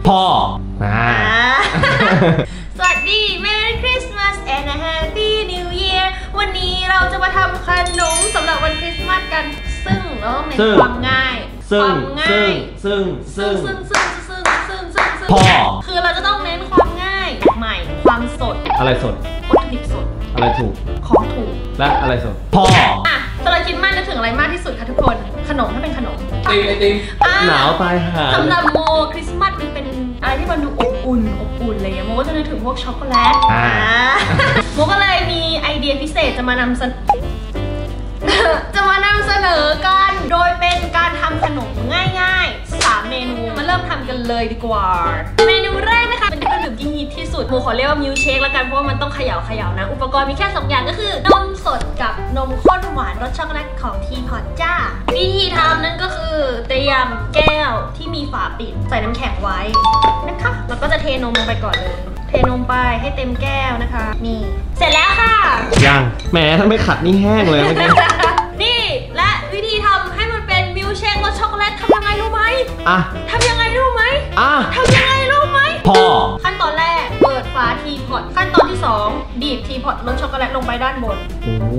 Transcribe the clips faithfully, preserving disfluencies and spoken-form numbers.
พ่ออ่าสวัสดี Merry Christmas and a Happy New Year วันนี้เราจะมาทำขนมสำหรับวันคริสต์มาสกันซึ่งเราต้องเน้นความง่ายความง่ายซึ่งซึ่งซึ่งซึ่งซึ่งซึ่งซึ่งซึ่งพ่อคือเราจะต้องเน้นความง่ายใหม่ความสดอะไรสดวัตถุดิบสดอะไรถูกของถูกและอะไรสดพ่ออ่ะตอนเราคิดมากนึกถึงอะไรมากที่สุดคะทุกคนขนมถ้าเป็นขนมติมไอติมหนาวตายห่าสำหรับโมคริสต์มาสมันเป็นอะไรที่มันดูอบอุ่นอบอุ่นเลยโมก็จะนึกถึงพวกช็อกโกแลตโมก็เลยมีไอเดียพิเศษจะมานำเสนอจะมานำเสนอกันโดยเป็นการทำขนมง่ายๆสามเมนูมาเริ่มทำกันเลยดีกว่าเมนูแรกนะคะเป็นเครื่องดื่มที่ฮิตที่สุดโมขอเรียกว่ามิลค์เชคแล้วกันเพราะว่ามันต้องเขย่าเขย่านะอุปกรณ์มีแค่สองอย่างก็คือนมสดกับนมข้นหวานรสช็อกโกแลตของทีพอตจ้าวิธีทำนั่นก็คือเตรียมแก้วที่มีฝาปิดใส่น้ำแข็งไว้นะคะแล้วก็จะเทนมลงไปก่อนเลยเทนมไปให้เต็มแก้วนะคะนี่เสร็จแล้วค่ะยังแหมถ้าไม่ขัดนี่แห้งเลยเมื่อกี้นี่และวิธีทำให้มันเป็นมิลค์เชครสช็อกโกแลตทำยังไงรู้ไหมอ่ะทำยังไงรู้ไหมอ่ะทำยังไงรู้ไหมพ่อขั้นตอนแรกเปิดฝาทีพอตขั้นตอนที่สองบีบทีพอตรสช็อกโกแลตลงไปด้านบนโอ้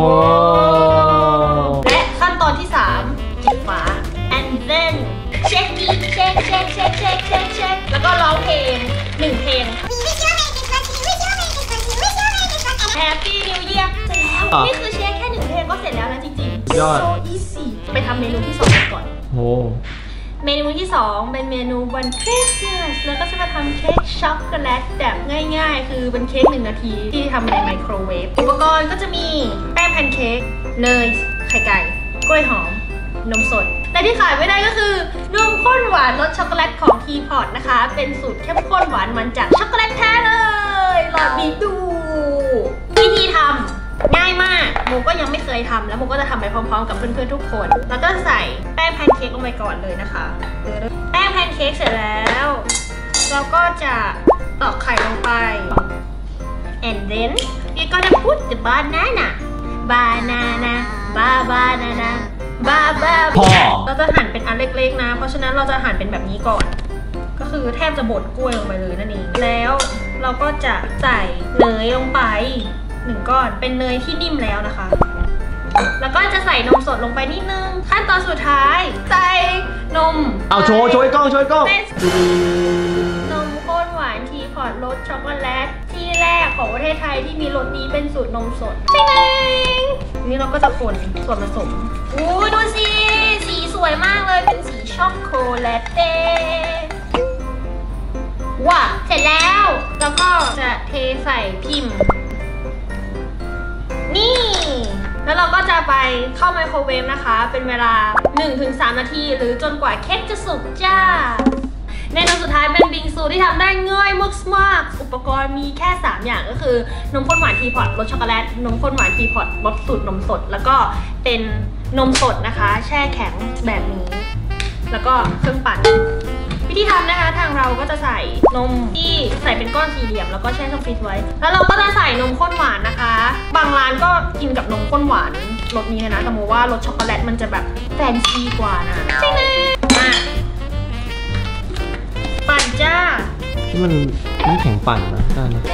และขั้นตอนที่สามปิดฝา and then shake it shake shake shake shake shake shake แล้วก็ร้องเพลงหนึ่งเพลงHappy New Year เสร็จแล้วนี่คือเชคแค่หนึ่งเพลงก็เสร็จแล้วนะจริงๆ so easy ไปทำเมนูที่สองก่อนโอ้เมนูที่สองเป็นเมนูวันคริสต์มาสแล้วก็จะมาทำเค้กช็อกโกแลตแบบง่ายๆคือเป็นเค้กหนึ่งนาทีที่ทำในไมโครเวฟอุปกรณ์ก็จะมีแป้งแพนเค้กเนยไข่ไก่กล้วยหอมนมสดและที่ขาดไม่ได้ก็คือนมข้นหวานรสช็อกโกแลตของทีพอตนะคะเป็นสูตรเข้มข้นหวานมันจากช็อกโกแลตแท้เลยลองบีบดูวิธีทำง่ายมากโมก็ยังไม่เคยทำแล้วโมก็จะทำไปพร้อมๆกับเพื่อนๆทุกคนแล้วก็ใส่แป้งแพนเค้กลงไปก่อนเลยนะคะแป้งแพนเค้กเสร็จแล้วเราก็จะตอกไข่ลงไป and then we gonna put the banana banana ba banana ba ba พ่อเราจะหั่นเป็นอันเล็กๆนะเพราะฉะนั้นเราจะหั่นเป็นแบบนี้ก่อนก็คือแทบจะบดกล้วยลงไปเลยนั่นเองแล้วเราก็จะใส่เนยลงไปหนึ่งก้อนเป็นเนยที่นิ่มแล้วนะคะแล้วก็จะใส่นมสดลงไปนิดนึงขั้นตอนสุดท้ายใส่นมเอาโชว์โชว์กล้องโชว์กล้องนมข้นหวานทีพอตรสช็อกโกแลตที่แรกของประเทศไทยที่มีรสนี้เป็นสูตรนมสดจริงๆนี่เราก็จะคนส่วนผสมอู้ดูสิสีสวยมากเลยเป็นสีช็อกโกแลตเต้ว้าเสร็จแล้วแล้วก็จะเทใส่พิมพ์นี่แล้วเราก็จะไปเข้าไมโครเวฟนะคะเป็นเวลา หนึ่งถึงสาม นาทีหรือจนกว่าเค้กจะสุกจ้าเมนูสุดท้ายเป็นบิงซูที่ทำได้ง่ายมากๆอุปกรณ์มีแค่สามอย่างก็คือนมข้นหวานทีพอตรสช็อกโกแลตนมข้นหวานทีพอตรสสูตรนมสดแล้วก็เป็นนมสดนะคะแช่แข็งแบบนี้แล้วก็เครื่องปั่นวิธีทำนะคะทางเราก็จะใส่นมที่ใส่เป็นก้อนสี่เหลี่ยมแล้วก็แช่ช่องฟรีซไว้แล้วเราก็จะใส่นมข้นหวานนะคะบางร้านก็กินกับนมข้นหวานรสนี้นะแต่โมว่ารสช็อกโกแลตมันจะแบบแฟนซีกว่านะจริงเลยมาปั่นจ้าที่มันน้ำแข็งปั่นนะได้นะ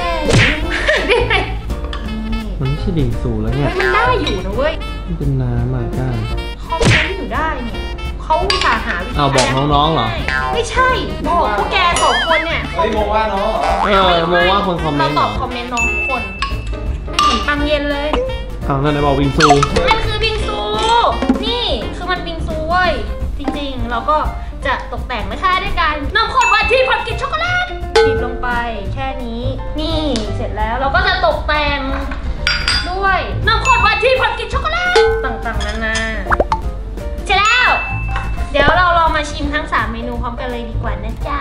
มันไม่ใช่บิงซูแล้วเนี่ยมันได้อยู่นะเว้ยมันเป็นน้ำอ่ะก้าคอมเมนต์อยู่ได้เนี่ยเขาอุตส่าห์หาวิธีเอาบอกน้องๆเหรอไม่ใช่บอกพวกแกสองคนเนี่ยเฮ้ยโมว่าน้องเออโมว่าคนคอมเมนต์เราตอบคอมเมนต์น้องทุกคนเหมือนปังเย็นเลยอ้าวนั่นไหนบอกบิงซูมันคือบิงซูนี่คือมันบิงซูเว้ยจริงๆเราก็จะตกแต่งนะคะด้วยการนมข้นหวานทีพอตกินช็อกโกแลตบีบลงไปแค่นี้นี่เสร็จแล้วเราก็จะตกแต่งด้วยนมข้นหวานทีพอตกินช็อกโกแลตต่างๆนานาเสร็จแล้วเดี๋ยวเราลองมาชิมทั้งสามเมนูพร้อมกันเลยดีกว่านะจ๊ะ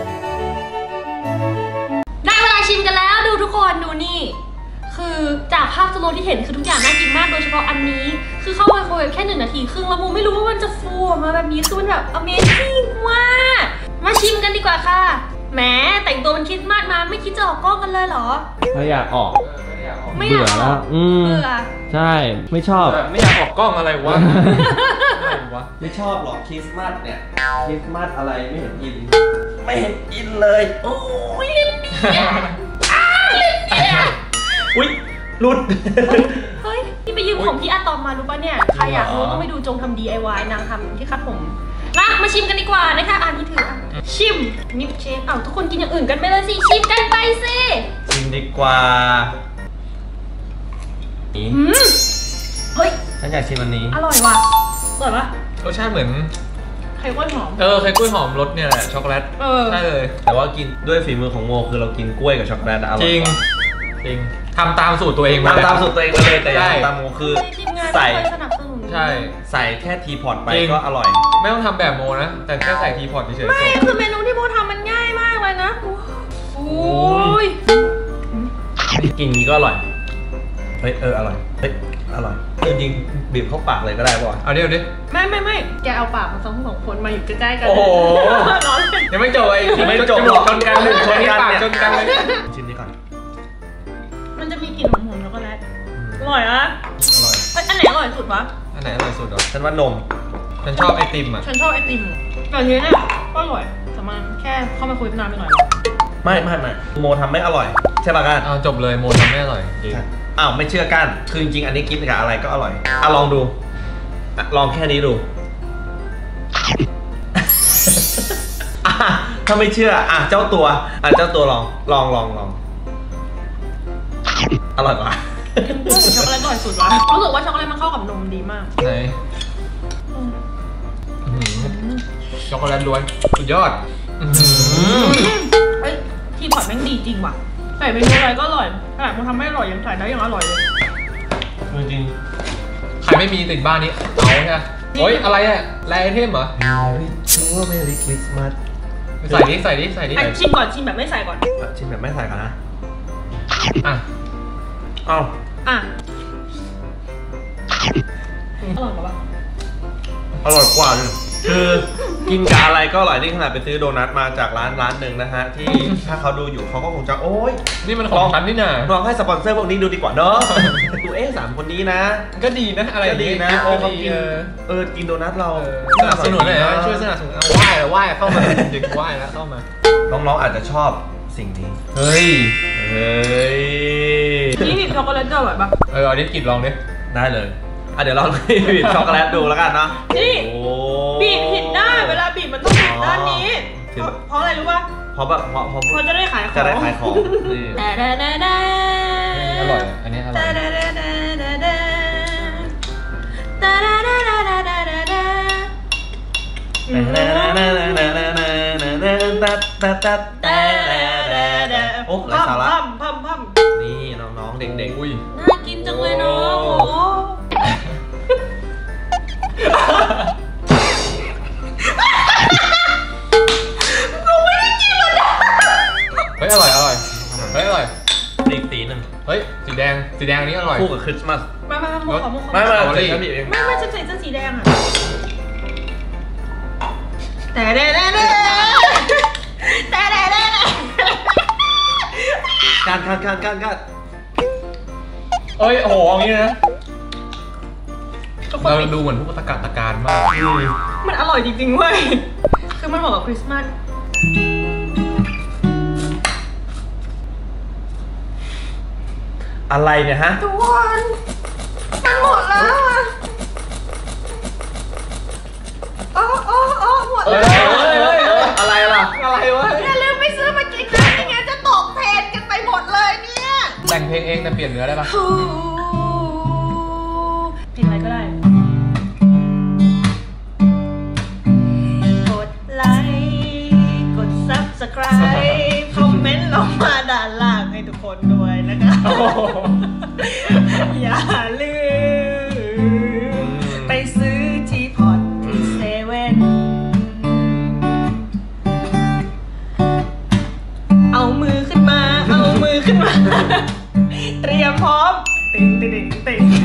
ชิมกันแล้วดูทุกคนดูนี่คือจากภาพสโลว์ที่เห็นคือทุกอย่างน่ากินมากโดยเฉพาะอันนี้คือเข้าไมโครเวฟแค่หนึ่งนาทีครึ่งแล้วโมไม่รู้ว่ามันจะฟูออกมาแบบนี้คือมันแบบ Amazing มากมาชิมกันดีกว่าค่ะแหมแต่งตัวเป็นคริสต์มาสมาไม่คิดจะออกกล้องกันเลยเหรอไม่อยากออกไม่อยากออกอืมเบื่อใช่ไม่ชอบไม่อยากออกกล้องอะไรวะไม่ชอบหรอกคริสต์มาสเนี่ยคริสต์มาสอะไรไม่เห็นอินไม่เห็นอินเลยโอ้ยเล่นเนี่ยอ้าเล่นเนี่ยอุ้ยหลุดเฮ้ยนี่ไปยืมของพี่อาตอมมารู้ป่ะเนี่ยใครอยากรู้ก็ไปดูจงทำ ดี ไอ วาย นางทำที่คัดผมมามาชิมกันดีกว่านะคะอ่านที่ถือชิมนิปเชฟอ้าวทุกคนกินอย่างอื่นกันไปเลยสิชิมกันไปสิชิมดีกว่าอืมเฮ้ยฉันอยากชิมอันนี้อร่อยว่ะอร่อยปะรสชาติเหมือนไข่กล้วยหอมเออไข่กล้วยหอมรสเนี่ยแหละช็อกโกแลตใช่เลยแต่ว่ากินด้วยฝีมือของโมคือเรากินกล้วยกับช็อกโกแลตอร่อยจริงจริงทำตามสูตรตัวเองทำตามสูตรตัวเองเลยแต่อย่างตามโมคือใส่ใช่ใส่แค่ทีพอตไปก็อร่อยไม่ต้องทำแบบโมนะแต่แค่ใส่ทีพอตเฉยๆไม่คือเมนูที่โมทำมันง่ายมากเลยนะโอ้ยกินนี้ก็อร่อยเฮ้ยเอออร่อยเฮ้ยอร่อยจริงๆบีบเข้าปากเลยก็ได้ป่ะเอาดิเอาดิไม่ไม่ไม่แกเอาปากมาสองสองคนมาอยู่ใกล้ๆกันโอ้โหยังไม่จบไอ้ไม่จบชนกันหนึ่งชนกันเนี่ยชนกันเลยชิมนี้ก่อนมันจะมีกลิ่นหอมๆช็อกโกแลตอร่อยอ่ะอร่อยอันไหนอร่อยสุดวะอันไหนอร่อยสุดเหรอฉันว่านมฉันชอบไอติมอ่ะฉันชอบไอติมแต่ทีนี้ก็อร่อยแต่มันแค่เข้ามาคุยนานไปหน่อยไม่ไม่ไม่โมทำไม่อร่อยใช่ป่ะกันอ้าวจบเลยโมทำไม่อร่อยจริงอ้าวไม่เชื่อกันคือจริงๆอันนี้กินกับอะไรก็อร่อยอ่ะลองดูลองแค่นี้ดูถ้าไม่เชื่ออ่ะเจ้าตัวอ่ะเจ้าตัวลองลองลองลองอร่อยกว่าช็อกโกแลตอร่อยสุดวะรู้สึกว่าช็อกโกแลตมันเข้ากับนมดีมากไหนช็อกโกแลตล้วนสุดยอดเฮ้ยทีพอตแม่งดีจริงว่ะใส่เมนูอะไรก็อร่อยขนาดมันทำไม่อร่อยยังใส่ได้ยังอร่อยเลยจริงใครไม่มีติดบ้านนี้เอาใช่ไหมโอ้ยอะไรอะแรไอเทมเหรอชัวร์เมรี่คริสต์มาสใส่ดิใส่ดิใส่ดิชิมก่อนชิมแบบไม่ใส่ก่อนชิมแบบไม่ใส่ก่อนนะอ่ะเอาอ่ะอร่อยกว่าอร่อยกว่าเลยคือกินกับอะไรก็อร่อยนี่ขนาดไปซื้อโดนัทมาจากร้านร้านหนึ่งนะฮะที่ถ้าเขาดูอยู่เขาก็คงจะโอ๊ยนี่มันของฉันนี่นะลองให้สปอนเซอร์พวกนี้ดูดีกว่าเนาะดูเอ๊ะสามคนนี้นะก็ดีนะอะไรดีนะโอ้เขากินเออกินโดนัทเราสนับสนุนเลยนะช่วยสนับสนุนไหว้ไหว้เข้ามาเด็กไหว้แล้วเข้ามาน้องๆอาจจะชอบสิ่งนี้เฮ้ยเฮ้ยนี่บีบช็อกโกแลตด้วยแบบเออเอาดิกินลองดิได้เลยอ่ะเดี๋ยวเราบีบช็อกโกแลตดูแล้วกันเนาะนี่บีบผิดได้เวลาบีบมันต้องบีบด้านนี้เพราะอะไรรู้ป่ะเพราะแบบเพราะเพราะจะได้ขายของจะได้ขายของแต่แต่แต่แต่อร่อยอันนี้อร่อยแต่แต่แต่แต่แต่แต่แต่แต่แต่โอ้ไรสาระพัมพัมพัมนี่น้องๆเด็กๆอุ้ยน่ากินจังเลยเนาะโอ้เฮ้ยอร่อยอร่อยเฮ้ยอร่อยสีสีหนึ่งเฮ้ยสีแดงสีแดงนี้อร่อยคู่กับคริสต์มาสมามาโมขอโมขอไม่ไม่ไม่ไม่จะใส่เสื้อสีแดงอ่ะแต่แต่แต่แต่แต่แต่แต่การการการการการเอ้ยโอ้โหอย่างนี้นะเราดูเหมือนพวกตะการตะการมากมันอร่อยจริงๆเว้ยคือมันเหมาะกับคริสต์มาสอะไรเนี่ยฮะทุกคนมันหมดแล้วอ่ะอ๋ออ๋ออ๋อหมดแล้วอะไรล่ะอะไรวะอย่าลืมไปซื้อมากินนะไม่งั้นจะตกเทรนกันไปหมดเลยเนี่ยแต่งเพลงเองแต่เปลี่ยนเนื้อได้ปะเพลงอะไรก็ได้กดไลค์กด ซับสไครบ์ คอมเมนต์ลงมาด้านล่างให้ทุกคนด้วยนะคะอย่าลืมไปซื้อทีพอตที่เซเว่นเอามือขึ้นมาเอามือขึ้นมาเตรียมพร้อมตึงตึงตึงตึง